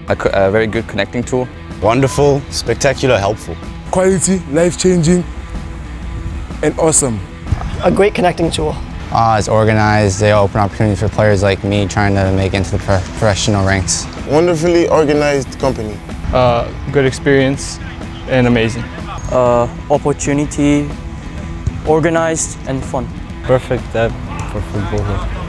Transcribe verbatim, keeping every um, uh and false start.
A, a very good connecting tool. Wonderful, spectacular, helpful. Quality, life-changing, and awesome. A great connecting tool. Uh, it's organized. They open opportunities for players like me trying to make it into the pro professional ranks. Wonderfully organized company. Uh, good experience and amazing. Uh, opportunity, organized and fun. Perfect app for football.